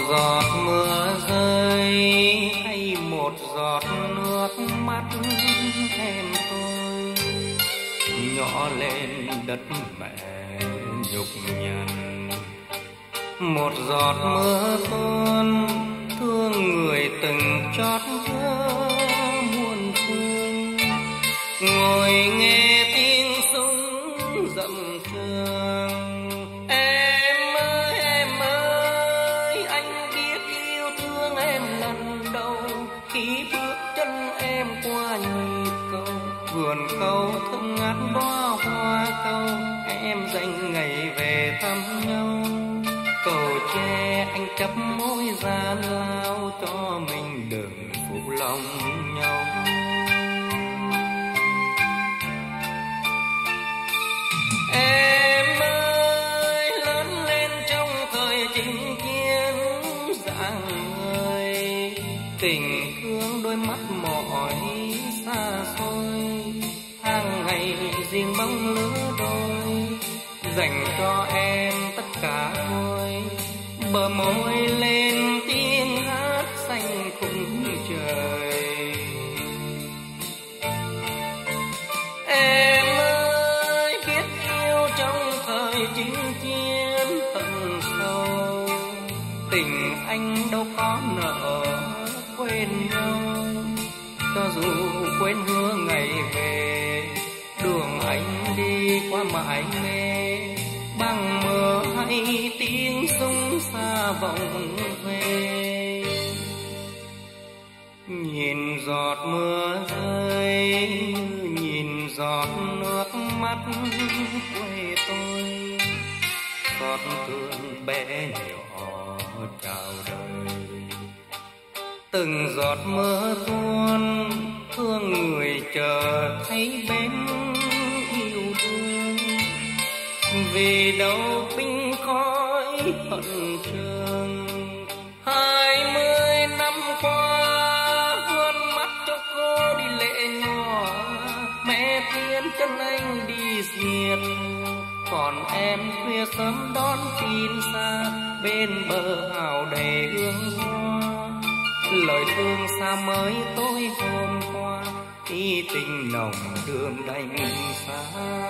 giọt mưa rơi hay một giọt nước mắt em tôi nhỏ lên đất mẹ nhục nhằn. Một giọt mưa tuôn thương người từng chót nhớ muôn phương, ngồi nghe tiếng súng dầm trường. Em ơi anh biết yêu thương em lần đầu khi bước chân em qua nhịp cầu, vườn cầu thơm ngát đóa hoa câu em dành ngày về thăm nhau. Cầu tre anh chấp môi gian lao cho mình đừng phụ lòng nhau. Em ơi lớn lên trong thời chinh chiến dạng người, tình thương đôi mắt mỏi xa xôi, hàng ngày riêng bóng lứa đôi dành cho em tất cả thôi. Bờ môi lên tiếng hát xanh khung trời. Em ơi biết yêu trong thời chinh chiến tận sâu, tình anh đâu có nợ quên nhau. Cho dù quên hứa ngày về, đường anh đi qua mãi nghe bằng mơ hay tiếng súng xa vọng về. Nhìn giọt mưa rơi nhìn giọt nước mắt quê tôi, giọt thương bé nhỏ chào đời. Từng giọt mưa tuôn thương người chờ thấy bên yêu đương, vì đâu binh khói hận trường. 20 năm qua vươn mắt cho cô đi lệ nhỏ, mẹ tiến chân anh đi diệt, còn em khuya sớm đón tin xa bên bờ hào đầy hương hoa. Lời thương xa mới tối hôm qua khi tình nồng đường đành xa.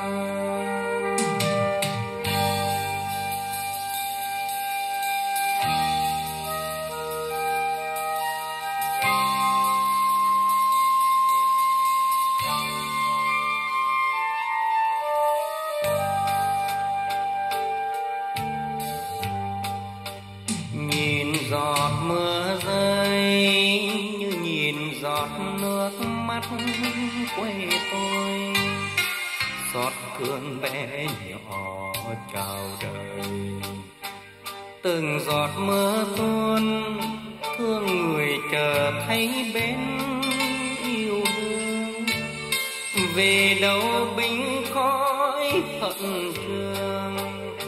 Nhìn giọt mưa rơi như nhìn giọt nước mắt quê tôi, giọt thương bé nhỏ chào đời. Từng giọt mưa tuôn thương người chờ thấy bên yêu đương, về đâu binh khói hận trường.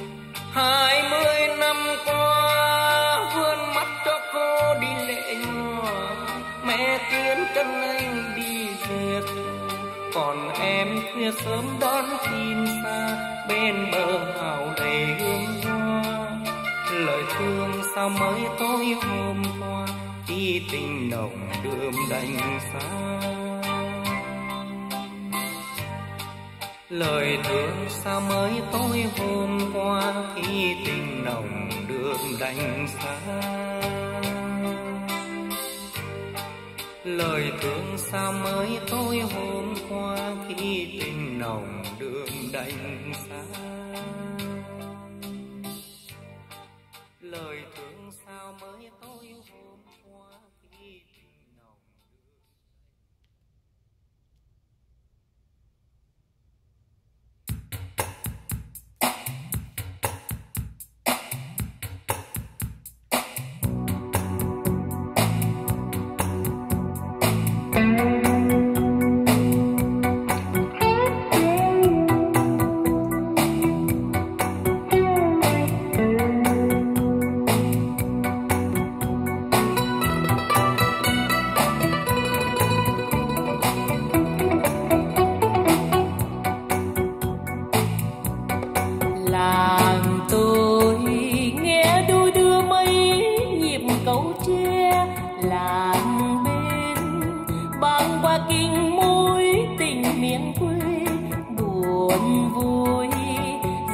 20 năm qua vươn mắt cho cô đi lệ nhỏ, mẹ tiến chân anh đi dệt, còn em khuya sớm đón tin xa bên bờ hào đầy hương hoa. Lời thương sao mới tối hôm qua khi tình nồng đượm đành xa. Lời thương sao mới tối hôm qua khi tình nồng đượm đành xa. Lời thương sao mới tối hôm qua khi tình nồng đượm đành xa. Lời thương sao mới tối hôm qua khi tình nồng.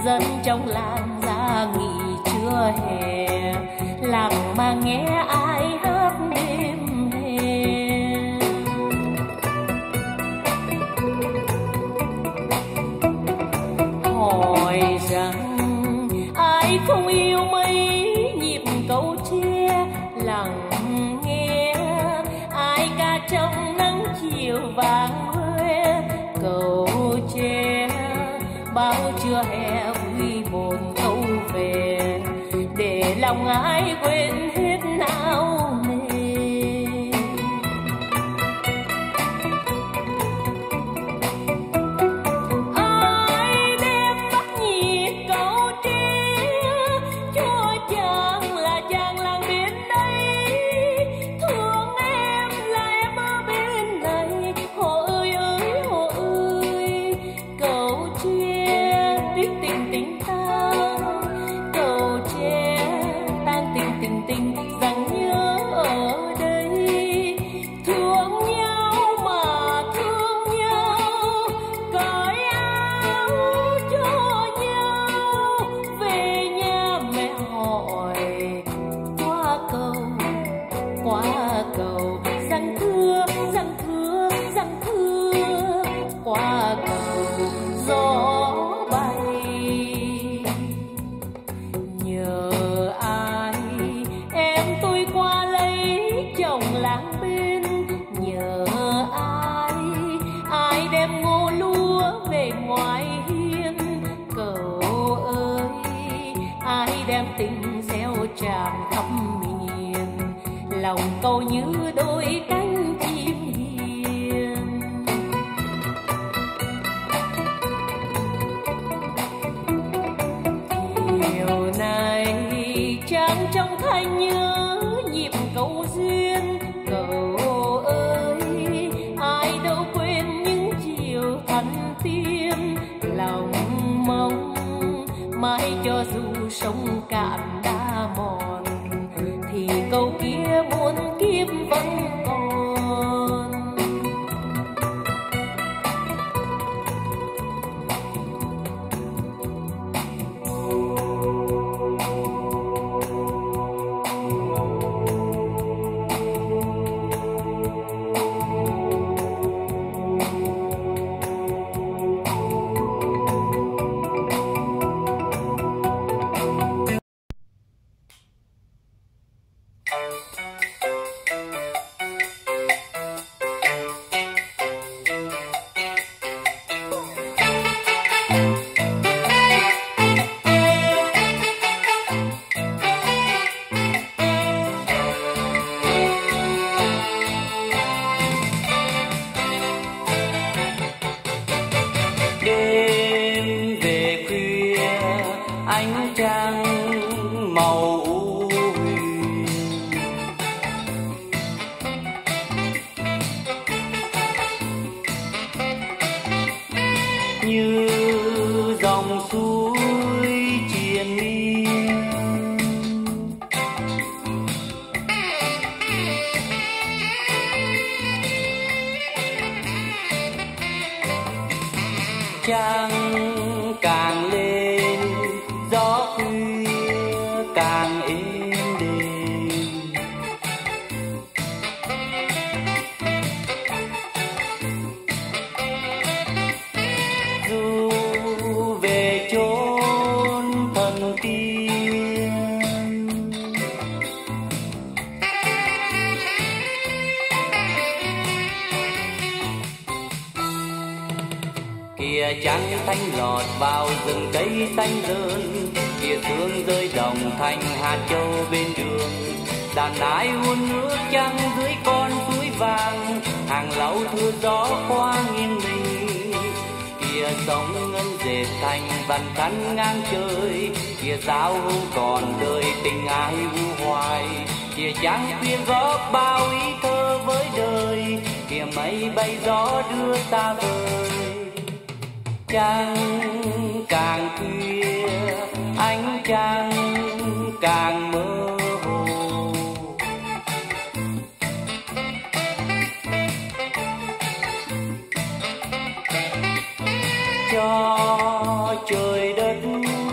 dân trong làng ra nghỉ trưa hè, lặng mà nghe ai hát đêm hè. Hỏi rằng ai không yêu mấy nhịp câu tre, lặng nghe ai ca trong nắng chiều vàng huê. Cầu tre bao trưa hè vui bồn câu về, để lòng ai quên hết não nề. Ai đem bắt nhịp câu tre cho chàng là chàng làng bên đây, thương em là em ở bên này. Hồ ơi ơi hồ ơi, cầu tre tuyết tình tình tang, cầu tre tan tình tình tình rằng nhớ ở đây. Thương nhau mà thương nhau, cởi áo cho nhau, về nhà mẹ hỏi qua cầu rằng thưa rằng thưa rằng thưa, qua cầu gió bay. Nhờ ai em tôi qua lấy chồng làng bên, nhờ ai đem ngô lúa về ngoài hiên. Cầu ơi ai đem tình gieo tràn khắp miền, lòng cầu như đôi cánh chim hiền. Chiều này chàng trong thanh nhớ nhịp câu duyên. Cầu ơi ai đâu quên những chiều thần tiên, lòng mong mãi cho dù sông cạn đã mòn, thì câu kia muôn kiếp vẫn còn. Đêm về khuya ánh trăng màu u huyền, như dòng suối triền miên. Trăng càng lên gió khuya càng êm đềm, dù về chốn thần tiên. Kìa trăng thanh lọt vào rừng cây xanh rơn, kìa sương rơi đồng thành hạt châu bên đường. Đàn ái uốn nước trăng dưới con suối vàng, hàng lau thưa gió qua nghiêng mình. Kìa sông ngân dệt thành bàn khăn ngang trời, kìa sao hôm còn đời tình ai u hoài. Kìa trăng khuya góp bao ý thơ với đời, kìa mây bay gió đưa ta vời. Trăng càng khuya ánh trăng càng mơ hồ, cho trời đất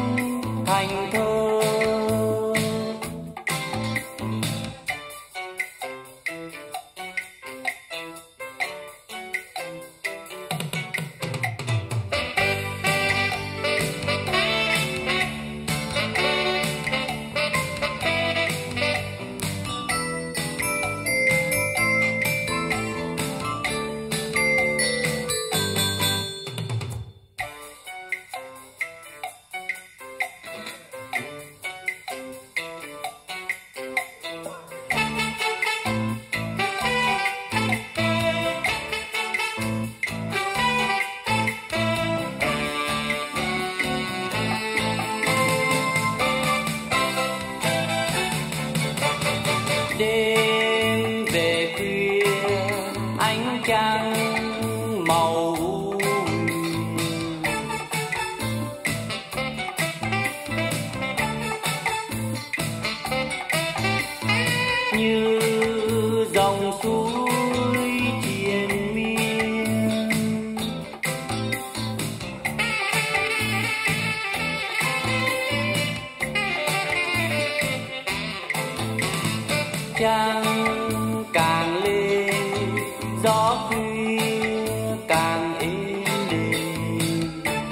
trăng càng lên, gió khuya càng êm đềm.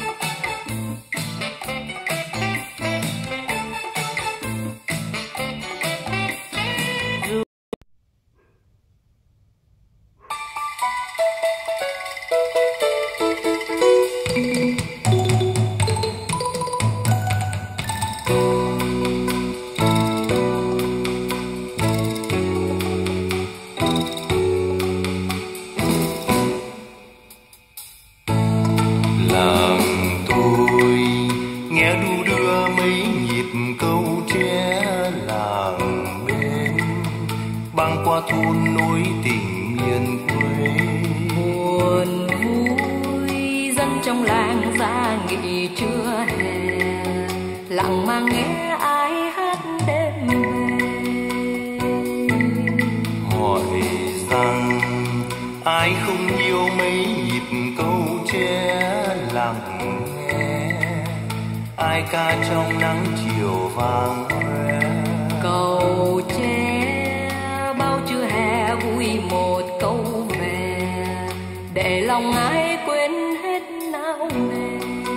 Làng tôi nghe đu đưa mấy nhịp câu tre làng bên, băng qua thôn nối tình miền quê. Buồn vui dân trong làng ra nghỉ trưa hè, lặng mà nghe ai hát đêm về. Hỏi rằng ai không yêu mấy nhịp câu tre lặng nghe, ai ca trong nắng chiều vàng hoe. Cầu tre bao trưa hè vui một câu về, để lòng ai quên hết não nề.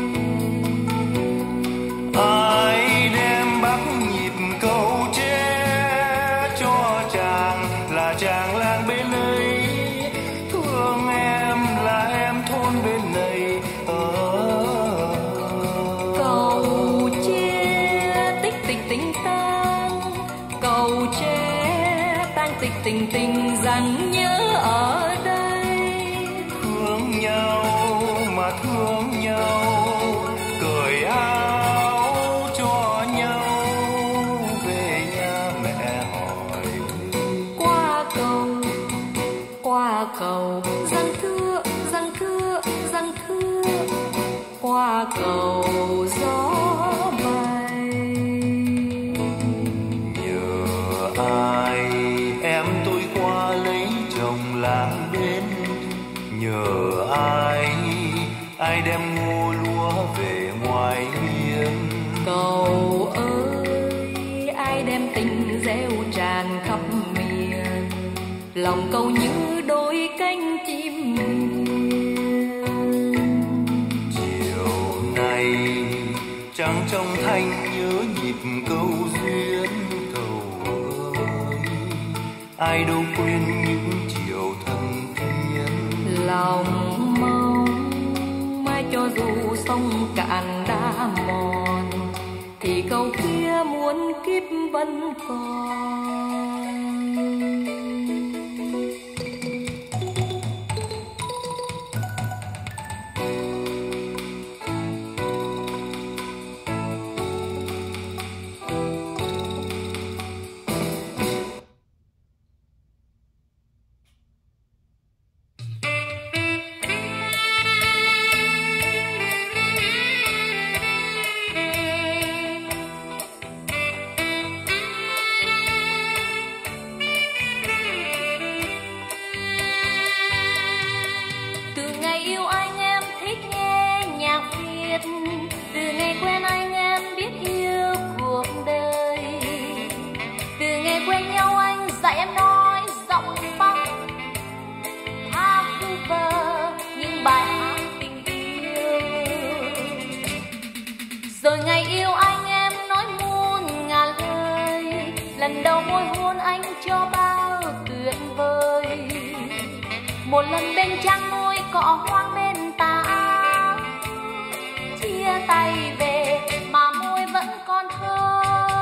Ai đem bắt nhịp câu tre cho chàng là chàng làng bên ấy, thương em là em thôn bên này. Cầu tre tích tịch tình tang, cầu tre tang tịch tình tình rằng nhớ ở đây. Thương nhau mà thương nhau, cởi áo cho nhau, về nhà mẹ hỏi. Qua cầu răng thưa răng thưa răng thưa, qua cầu gió bay. Nhờ ai em tôi qua lấy chồng làng bên, nhờ ai đem ngô lúa về ngoài hiên. Cầu ơi ai đem tình gieo tràn khắp miền, lòng cầu như đôi cánh chim hiền. Chiều nay trăng trong thanh nhớ nhịp câu duyên. Cầu ơi ai đâu quên những chiều thân thiên. Lòng mong mai cho dù sông cạn đã mòn, thì câu kia muôn kiếp vẫn còn. Rồi ngày yêu anh em nói muôn ngàn lời, lần đầu môi hôn anh cho bao tuyệt vời. Một lần bên trăng môi cọ hoang bên tà áo, chia tay về mà môi vẫn còn thơ.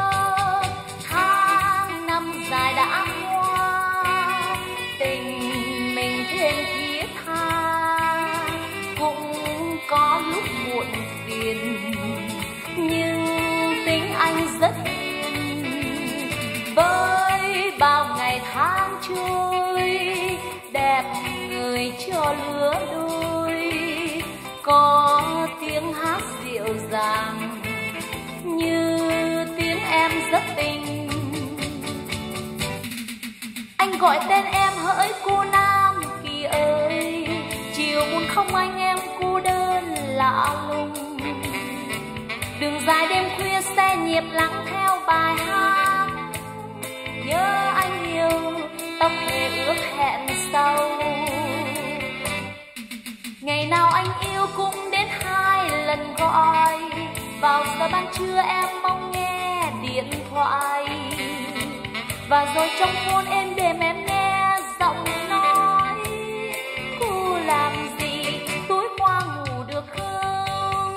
Tháng năm dài đã qua, tình mình thêm thiết tha, cũng có lúc muộn phiền, nhưng tính anh rất hiền. Với bao ngày tháng trôi, đẹp người cho lứa đôi, có tiếng hát dịu dàng như tiếng em rất tình. Anh gọi tên em hỡi cô Nam Kỳ ơi, chiều buồn không anh em cô đơn lạ lùng. Đường dài đêm khuya xe nhịp lắng theo bài hát, nhớ anh nhiều tâm thề ước hẹn sau. Ngày nào anh yêu cũng đến 2 lần gọi, vào giờ ban trưa em mong nghe điện thoại, và rồi trong phone em đêm em nghe giọng nói: cô làm gì tối qua ngủ được không?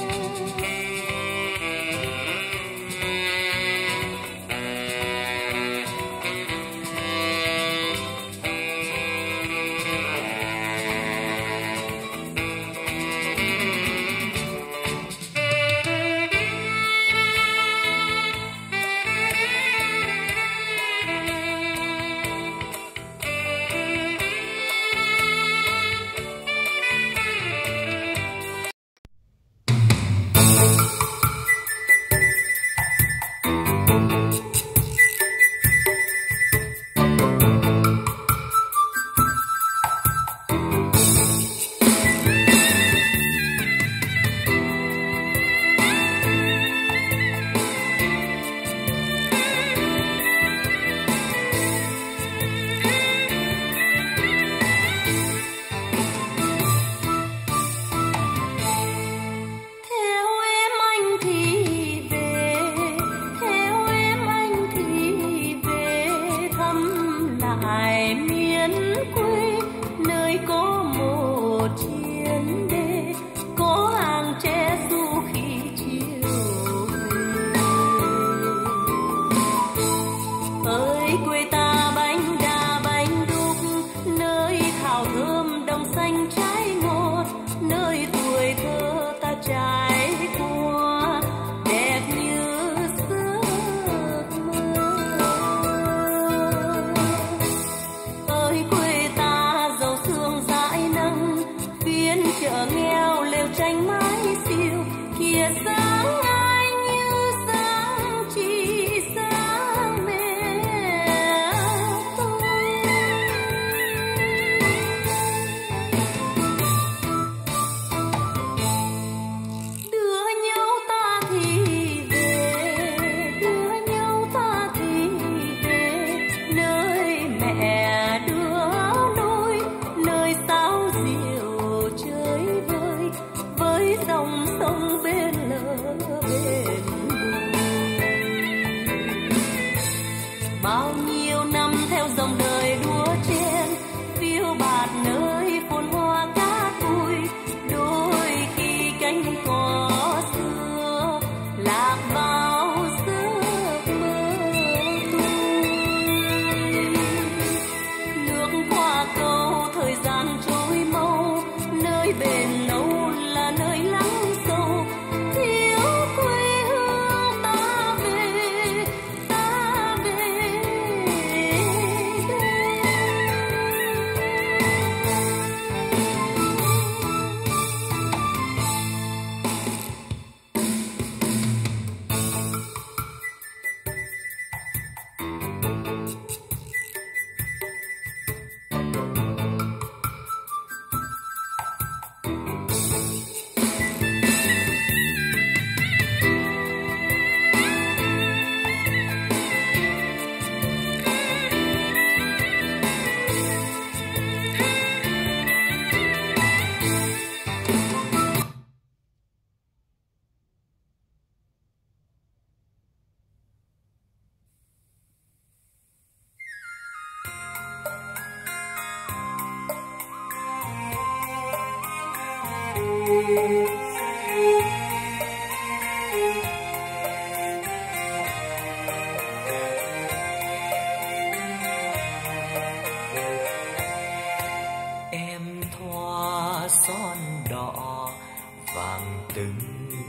Em thoa son đỏ vàng từng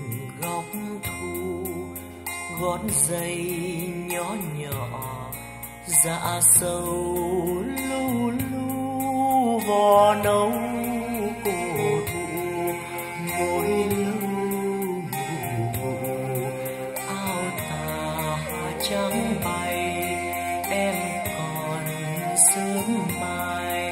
góc thu, gót giày nhỏ nhỏ dạ sâu lu lu, vò nâu cổ thụ môi lưu áo tà trắng bay, em còn sớm mai.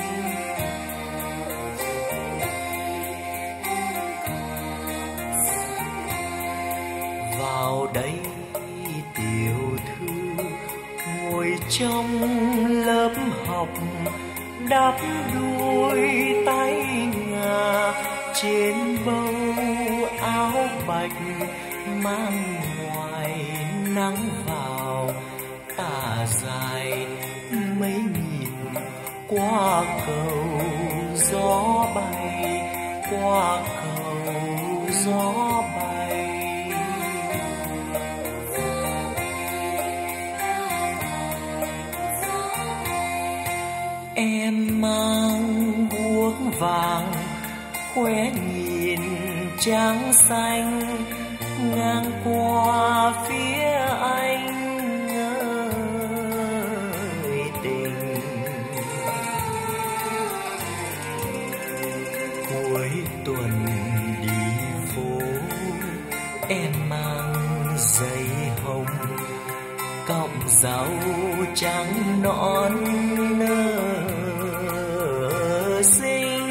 Vào đây tiểu thư ngồi trong lớp ngọc đắp đuôi tay ngà, trên bầu áo bạch mang ngoài nắng vào tà dài mấy nhìn qua cầu gió bay, qua cầu gió bay. Em mang guốc vàng khóe nhìn trắng xanh ngang qua phía anh ơi tình. Cuối tuần đi phố em mang giày hồng, cọng rau trắng nõn nơ xinh.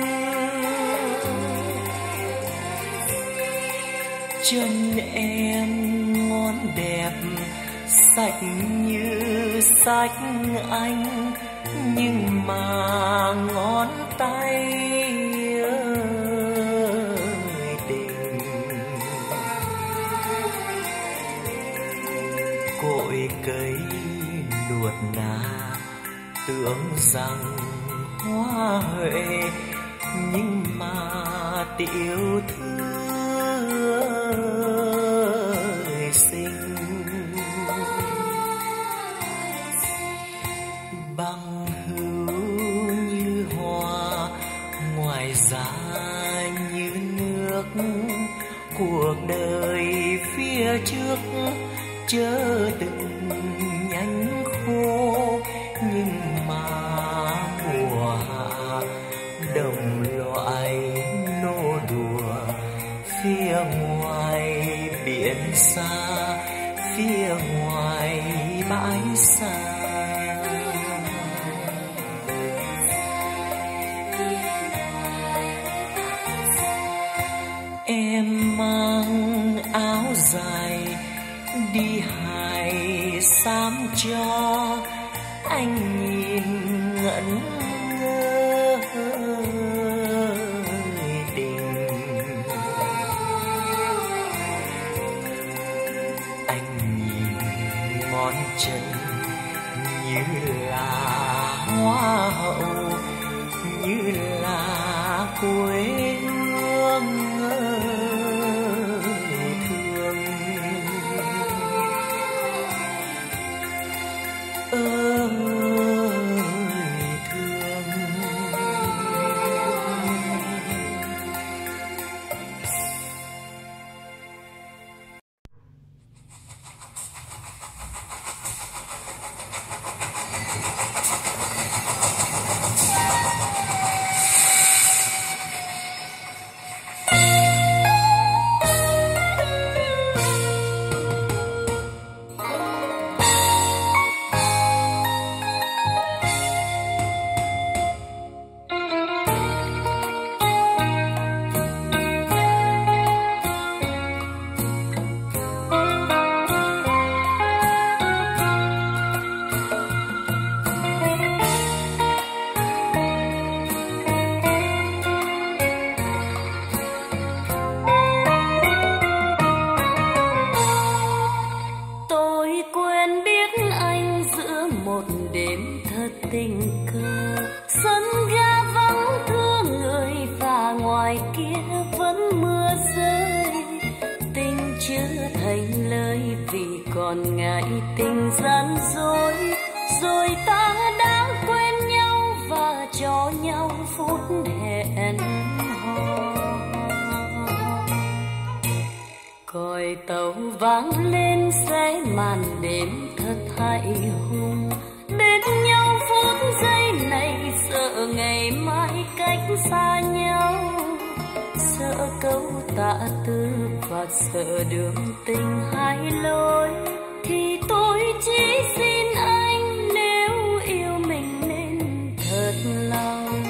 Chân em ngón đẹp sạch như sách anh, nhưng mà ngón tay ơi tình. Cội cây nuột nà tưởng rằng hoa huệ, nhưng mà tiểu thư xinh. Băng hữu như hoa, ngoài giá như nước, cuộc đời phía trước chớ từng nhánh khô, nhưng mà mùa hạ đồng loại nô đùa phía ngoài biển xa, phía ngoài bãi xa. Em mang áo dài đi hài sám cho anh nhìn ngẩn ngơ tình. Anh nhìn ngón chân như là hoa hậu, như là quê hương thương. tình cờ sân ga vắng thương người và ngoài kia vẫn mưa rơi. Tình chưa thành lời vì còn ngại tình gian dối, rồi ta đã quên nhau và cho nhau phút hẹn hò. Còi tàu vang lên sẽ màn đêm thật hãi hùng, bên nhau phút giây này sợ ngày mai cách xa nhau, sợ câu tạ tư và sợ đường tình hai lối. Thì tôi chỉ xin anh nếu yêu mình nên thật lòng.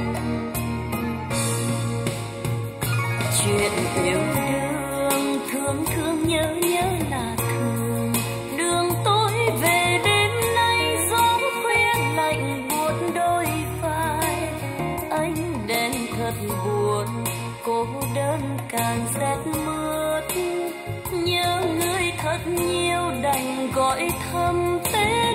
Chuyện yêu đương thương thương nhớ nhớ là thường, đường tôi về đêm nay gió khuya lạnh buốt mướt. Nhớ người thật nhiều đành gọi thầm tên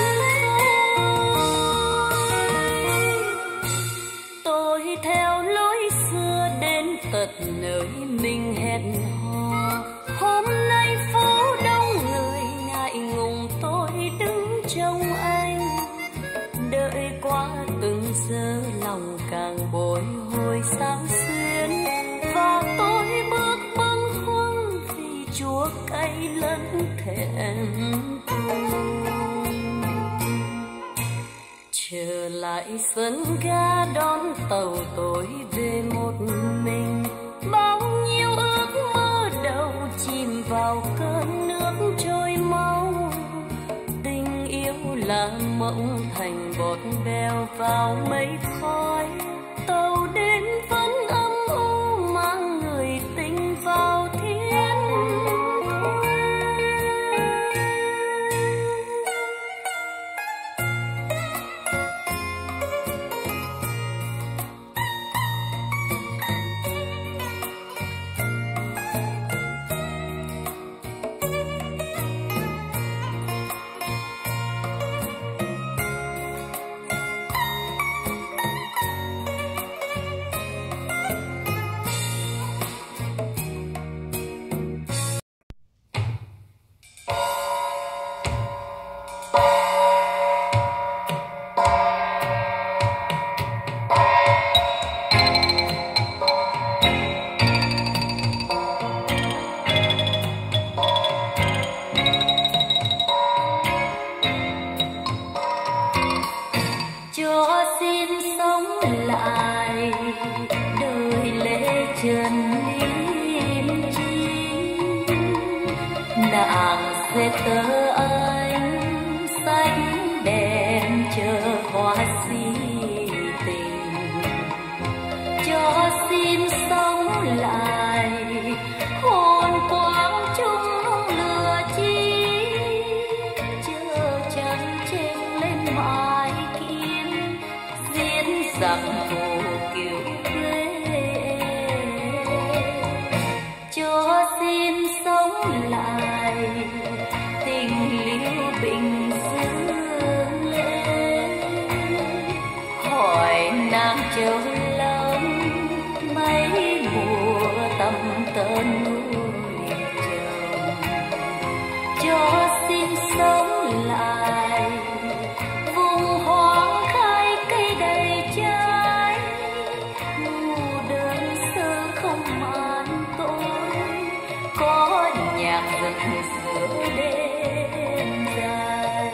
tôi theo lối xưa đến tận nơi mình hẹn hò. Hôm nay phố đông người ngại ngùng tôi đứng trong anh, đợi qua từng giờ lòng càng bồi hồi sao xuyến, và tôi bước bâng khuâng vì chúa cay lẫn thẹn thùng. Trở lại sân ga đón tàu tôi về một mình, bao nhiêu ước mơ đầu chìm vào cơn nước trôi mau. Tình yêu là mộng thành bọt bèo vào mây khói, tàu đến vẫn âm u mang người tình vào thiên thu. Về tơ anh xanh đèn chờ hoa si tình, cho xin sống lại hồn quang chung lửa chi, chờ chân trên lên mái kiếm diễn rằng hồ kiều quê. Cho xin sống lại tình liễu bình dương lên, hỏi nàng châu lâm mấy mùa tầm tơn nuôi chồng. Cho xin sống lại vùng hoang khai cây đầy trái, mù đơn sơ không màn tối, có nhạc rực giữa đêm dài.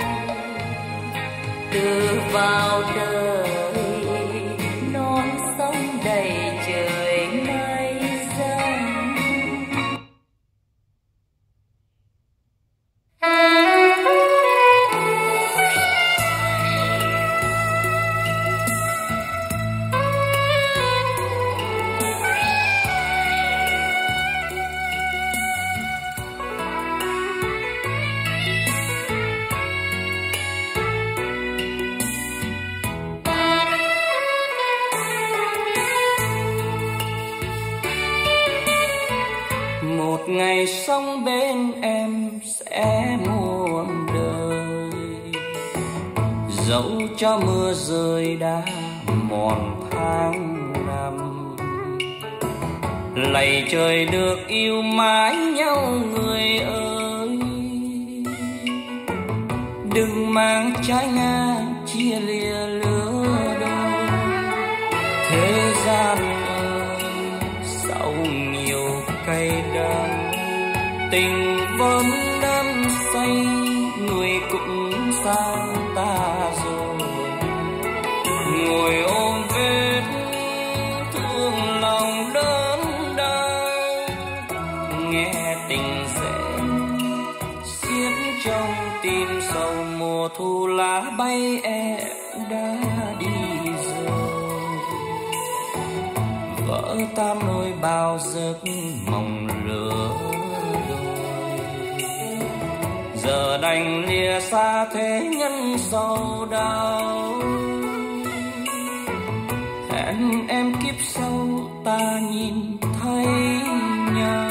Từ vào đời non sông đầy trời mây rông, một ngày sống bên em sẽ muôn đời, dẫu cho mưa rơi đã mòn tháng năm. Lạy trời được yêu mãi nhau người ơi, đừng mang trái ngang chia lìa lứa đôi. Thế gian ơi sau nhiều cay đắng, tình vẫn đắm say người cũng xa ta rồi. Ngồi ôm vết thương lòng đớn đau, nghe tình rẽ xiết trong tim sầu. Mùa thu lá bay đã đi rồi, vỡ tan nỗi bao giấc mộng lửa đôi. Giờ đành lìa xa thế nhân sầu đau, hẹn em kiếp sau ta nhìn thấy nhau.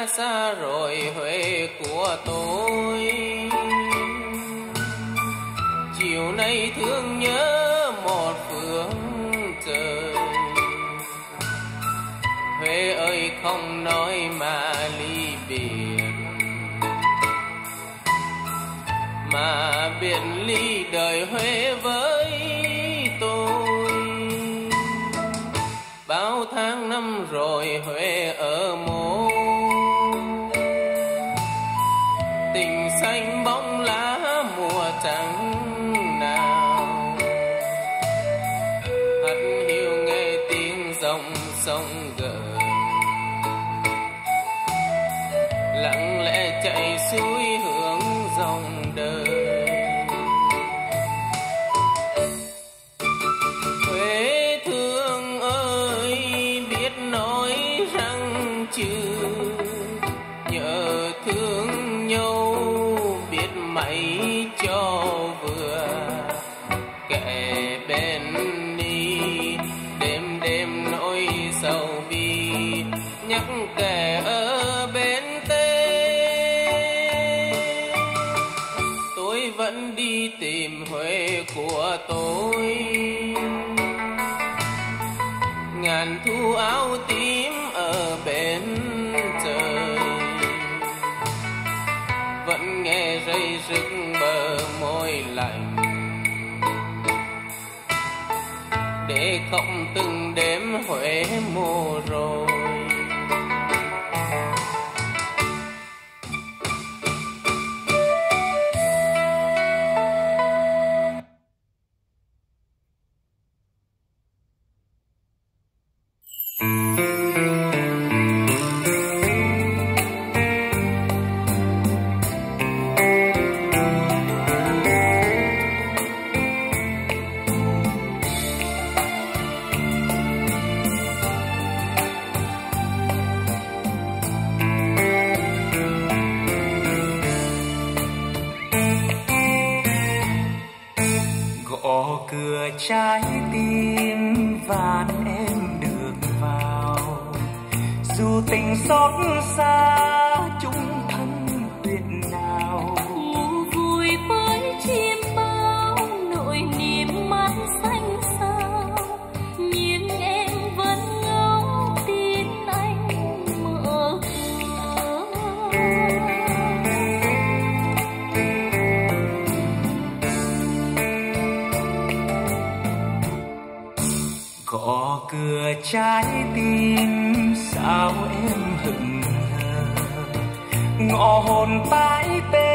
xa rồi Huế của tôi. Chiều nay thương nhớ một phương trời. Huế ơi không nói mà ly biệt, mà biệt ly đời Huế với tôi. Bao tháng năm rồi Huế ở mô, tình xanh bóng lá mùa trắng nào. Hắt hiu nghe tiếng dòng sông gợn, lặng lẽ chạy xuôi hướng dòng đời. Huế thương ơi biết nói rằng chữ, nhớ thương nhau biết mày cho vừa. Kẻ bên đi đêm đêm nỗi sầu bi, nhắc kẻ ở bên vẫn đi tìm Huế của tôi. Ngàn thu áo tím ở bên trời, vẫn nghe rây rứt bờ môi lạnh, để không từng đêm Huế mồ rồi. Gõ cửa trái tim van em được vào, dù tình xót xa chung thân tuyệt nào. Ngủ vui với chim bao nỗi niềm mát xanh sao, nhưng em vẫn ngóng tin anh mở cửa. Gõ cửa trái tim sao em hững hờ, ngõ hồn tái tê